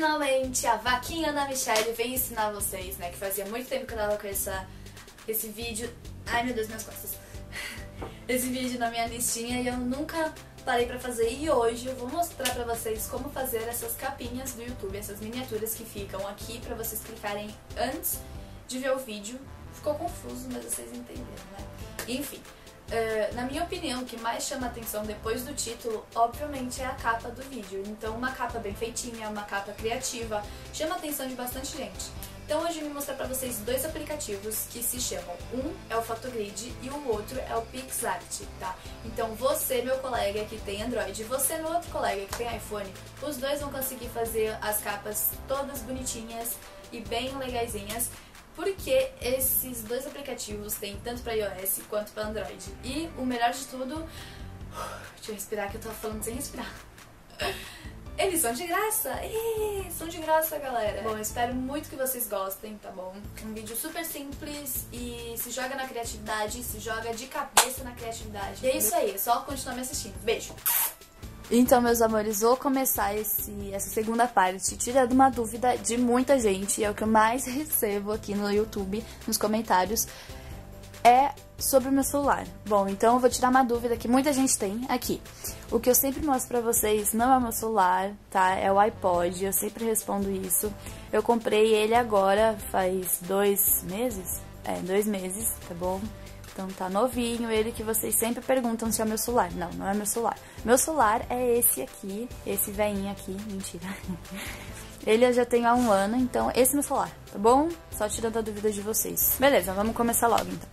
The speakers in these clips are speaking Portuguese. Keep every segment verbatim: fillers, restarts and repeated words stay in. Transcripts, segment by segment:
finalmente a vaquinha da Michelle vem ensinar vocês, né? Que fazia muito tempo que eu tava com essa, esse vídeo... Ai, meu Deus, minhas costas. Esse vídeo na minha listinha e eu nunca parei pra fazer. E hoje eu vou mostrar pra vocês como fazer essas capinhas do YouTube, essas miniaturas que ficam aqui pra vocês clicarem antes de ver o vídeo. Ficou confuso, mas vocês entenderam, né? Enfim. Uh, na minha opinião, o que mais chama atenção depois do título, obviamente, é a capa do vídeo. Então, uma capa bem feitinha, uma capa criativa, chama a atenção de bastante gente. Então, hoje eu vou mostrar pra vocês dois aplicativos que se chamam. Um é o Photogrid e o outro é o PixArt, tá? Então, você, meu colega que tem Android, e você, meu outro colega que tem iPhone, os dois vão conseguir fazer as capas todas bonitinhas e bem legaisinhas. Porque esses dois aplicativos têm tanto para iOS quanto para Android. E o melhor de tudo... Deixa eu respirar que eu tô falando sem respirar. Eles são de graça! Ih, são de graça, galera! Bom, eu espero muito que vocês gostem, tá bom? Um vídeo super simples e se joga na criatividade, se joga de cabeça na criatividade. E é isso aí, é só continuar me assistindo. Beijo! Então, meus amores, vou começar esse, essa segunda parte tirando uma dúvida de muita gente, é o que eu mais recebo aqui no YouTube, nos comentários, é sobre o meu celular. Bom, então eu vou tirar uma dúvida que muita gente tem aqui. O que eu sempre mostro pra vocês não é o meu celular, tá? É o iPod, eu sempre respondo isso. Eu comprei ele agora, faz dois meses? É, dois meses, tá bom? Então tá novinho, ele que vocês sempre perguntam se é o meu celular. Não, não é meu celular. Meu celular é esse aqui, esse velhinho aqui, mentira. Ele eu já tenho há um ano, então esse é meu celular, tá bom? Só tirando a dúvida de vocês. Beleza, vamos começar logo então.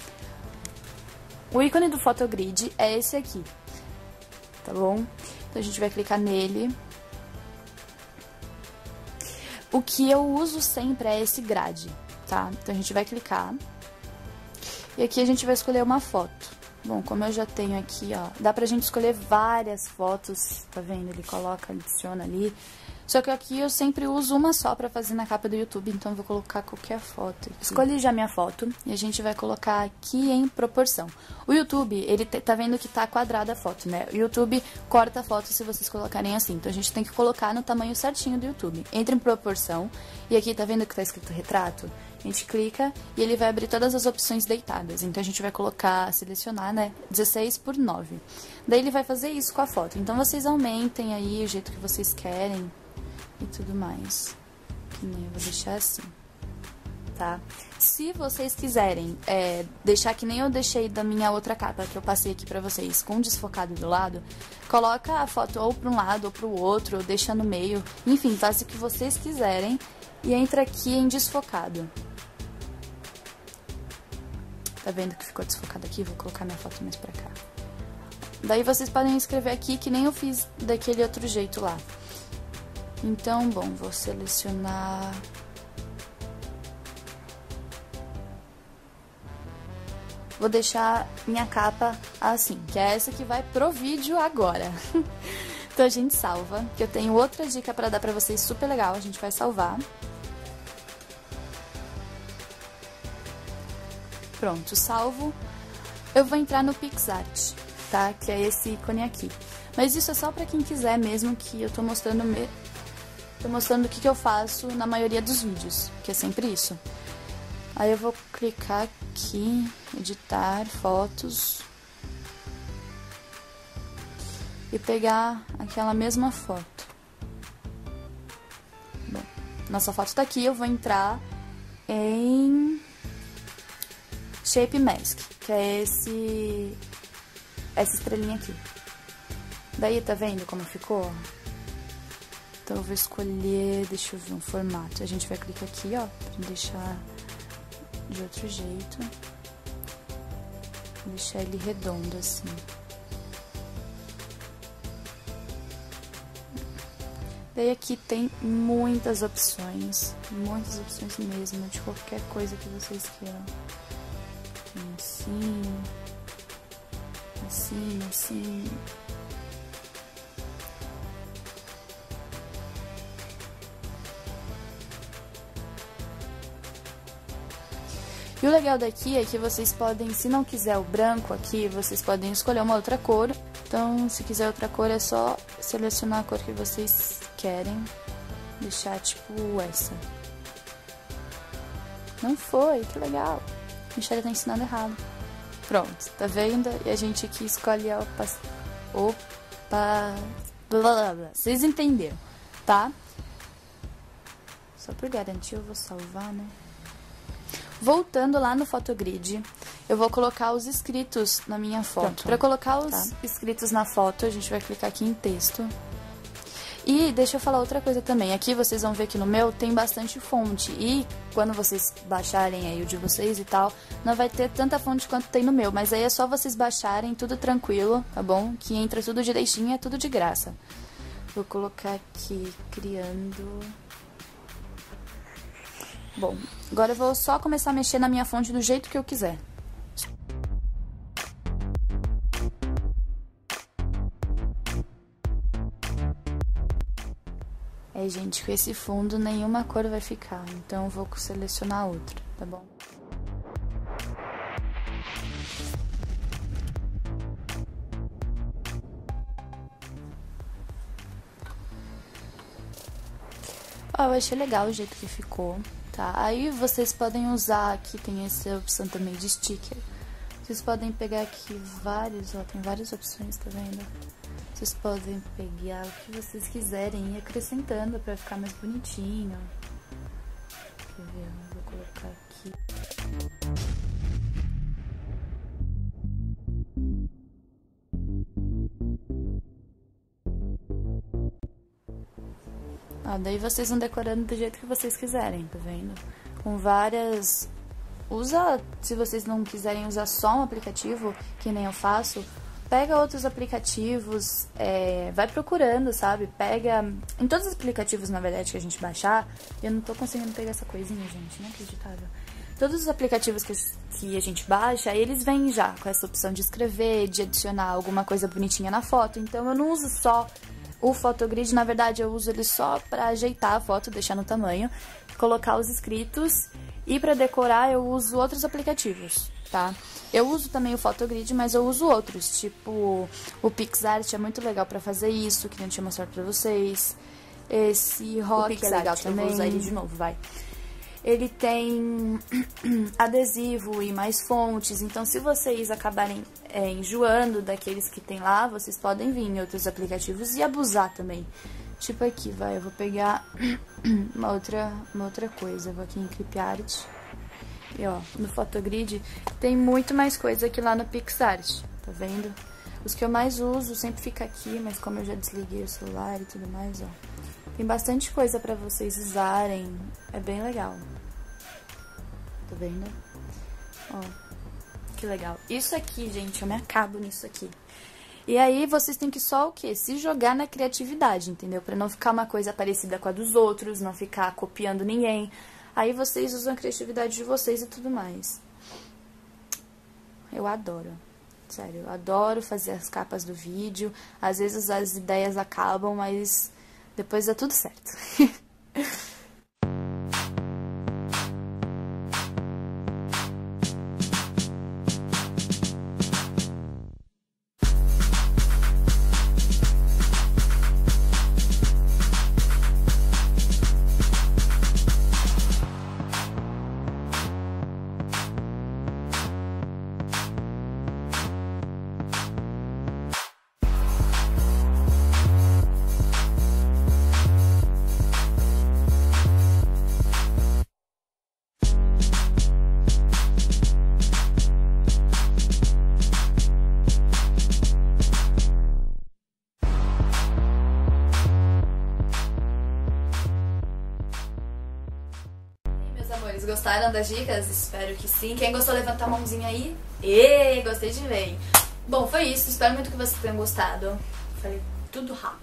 O ícone do Photogrid é esse aqui, tá bom? Então a gente vai clicar nele. O que eu uso sempre é esse grade, tá? Então a gente vai clicar. E aqui a gente vai escolher uma foto. Bom, como eu já tenho aqui, ó, dá pra gente escolher várias fotos, tá vendo? Ele coloca, adiciona ali. Só que aqui eu sempre uso uma só pra fazer na capa do YouTube, então eu vou colocar qualquer foto. Escolhi já minha foto e a gente vai colocar aqui em proporção. O YouTube, ele tá vendo que tá quadrada a foto, né? O YouTube corta a foto se vocês colocarem assim, então a gente tem que colocar no tamanho certinho do YouTube. Entra em proporção e aqui tá vendo que tá escrito retrato? A gente clica e ele vai abrir todas as opções deitadas. Então a gente vai colocar, selecionar, né, dezesseis por nove. Daí ele vai fazer isso com a foto. Então vocês aumentem aí o jeito que vocês querem e tudo mais. Que nem eu vou deixar assim, tá? Se vocês quiserem é, deixar que nem eu deixei da minha outra capa que eu passei aqui pra vocês, com desfocado do lado, coloca a foto ou pra um lado ou pro outro, ou deixa no meio. Enfim, faz o que vocês quiserem e entra aqui em desfocado. Tá vendo que ficou desfocado aqui? Vou colocar minha foto mais pra cá. Daí vocês podem escrever aqui que nem eu fiz daquele outro jeito lá. Então, bom, vou selecionar... Vou deixar minha capa assim, que é essa que vai pro vídeo agora. Então a gente salva, que eu tenho outra dica pra dar pra vocês super legal, a gente vai salvar. Pronto, salvo. Eu vou entrar no PixArt, tá? Que é esse ícone aqui. Mas isso é só pra quem quiser mesmo, que eu tô mostrando me... tô mostrando o que, que eu faço na maioria dos vídeos, que é sempre isso. Aí eu vou clicar aqui, editar fotos. E pegar aquela mesma foto. Bom, nossa foto tá aqui, eu vou entrar em... Shape Mask, que é esse, essa estrelinha aqui. Daí, tá vendo como ficou? Então eu vou escolher, deixa eu ver um formato. A gente vai clicar aqui, ó, pra deixar de outro jeito. Deixar ele redondo assim. Daí aqui tem muitas opções, muitas opções mesmo, de qualquer coisa que vocês queiram. Assim, assim, assim. E o legal daqui é que vocês podem, se não quiser o branco aqui, vocês podem escolher uma outra cor. Então, se quiser outra cor, é só selecionar a cor que vocês querem. deixar tipo essa. Não foi, que legal. Michelle tá ensinando errado. Pronto, tá vendo? E a gente aqui escolhe a opa... Opa... Blá, blá, blá. Vocês entenderam, tá? Só por garantir eu vou salvar, né? Voltando lá no Photogrid, eu vou colocar os inscritos na minha foto. Para colocar os tá. inscritos na foto, a gente vai clicar aqui em texto. E deixa eu falar outra coisa também. Aqui vocês vão ver que no meu tem bastante fonte. E quando vocês baixarem aí o de vocês e tal, não vai ter tanta fonte quanto tem no meu. Mas aí é só vocês baixarem, tudo tranquilo, tá bom? Que entra tudo direitinho, é tudo de graça. Vou colocar aqui, criando... Bom, agora eu vou só começar a mexer na minha fonte do jeito que eu quiser. É, gente, com esse fundo nenhuma cor vai ficar, então eu vou selecionar outra, tá bom? Ó, eu achei legal o jeito que ficou, tá? Aí vocês podem usar, aqui tem essa opção também de sticker. Vocês podem pegar aqui vários, ó, tem várias opções, tá vendo? Vocês podem pegar o que vocês quiserem e ir acrescentando pra ficar mais bonitinho. Quer ver? Eu vou colocar aqui. Ah, daí vocês vão decorando do jeito que vocês quiserem, tá vendo? Com várias... Usa, se vocês não quiserem usar só um aplicativo, que nem eu faço, pega outros aplicativos, é, vai procurando, sabe? Pega... Em todos os aplicativos, na verdade, que a gente baixar, eu não tô conseguindo pegar essa coisinha, gente, inacreditável. Todos os aplicativos que, que a gente baixa, eles vêm já com essa opção de escrever, de adicionar alguma coisa bonitinha na foto. Então eu não uso só o Photogrid, na verdade eu uso ele só pra ajeitar a foto, deixar no tamanho, colocar os inscritos, e pra decorar eu uso outros aplicativos, tá? Eu uso também o Photogrid, mas eu uso outros, tipo o PixArt é muito legal pra fazer isso, que nem eu tinha mostrado pra vocês. Esse Rock é legal também. Eu vou usar ele de novo, vai. Ele tem adesivo e mais fontes, então se vocês acabarem é, enjoando daqueles que tem lá, vocês podem vir em outros aplicativos e abusar também. Tipo aqui, vai, eu vou pegar uma outra, uma outra coisa, eu vou aqui em Clip Art. E ó, no Photogrid tem muito mais coisa que lá no PixArt, tá vendo? Os que eu mais uso sempre fica aqui, mas como eu já desliguei o celular e tudo mais, ó. Tem bastante coisa pra vocês usarem, é bem legal. Tá vendo? Ó, que legal. Isso aqui, gente, eu me acabo nisso aqui. E aí vocês têm que só o quê? Se jogar na criatividade, entendeu? Pra não ficar uma coisa parecida com a dos outros, não ficar copiando ninguém. Aí vocês usam a criatividade de vocês e tudo mais. Eu adoro. Sério, eu adoro fazer as capas do vídeo. Às vezes as ideias acabam, mas depois dá tudo certo. Gostaram das dicas? Espero que sim. Quem gostou, levanta a mãozinha aí. Ê, gostei de ver. Bom, foi isso. Espero muito que vocês tenham gostado. Falei tudo rápido.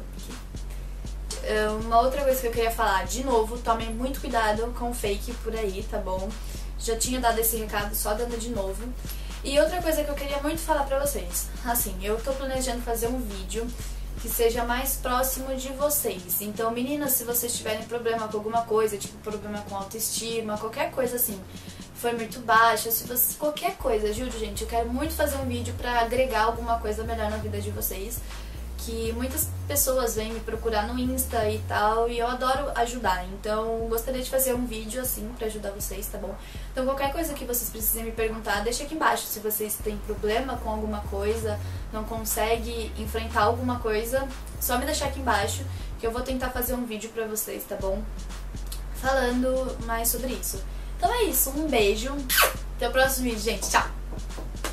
Uma outra coisa que eu queria falar, de novo, tomem muito cuidado com o fake por aí, tá bom? Já tinha dado esse recado, só dando de novo. E outra coisa que eu queria muito falar pra vocês. Assim, eu tô planejando fazer um vídeo que seja mais próximo de vocês. Então, meninas, se vocês tiverem problema com alguma coisa, tipo problema com autoestima, qualquer coisa assim, foi muito baixa, se você, qualquer coisa, juro, gente, eu quero muito fazer um vídeo pra agregar alguma coisa melhor na vida de vocês, que que muitas pessoas vêm me procurar no Insta e tal, e eu adoro ajudar, então gostaria de fazer um vídeo assim pra ajudar vocês, tá bom? Então qualquer coisa que vocês precisem me perguntar, deixa aqui embaixo. Se vocês têm problema com alguma coisa, não conseguem enfrentar alguma coisa, só me deixar aqui embaixo que eu vou tentar fazer um vídeo pra vocês, tá bom? Falando mais sobre isso. Então é isso, um beijo, até o próximo vídeo, gente, tchau!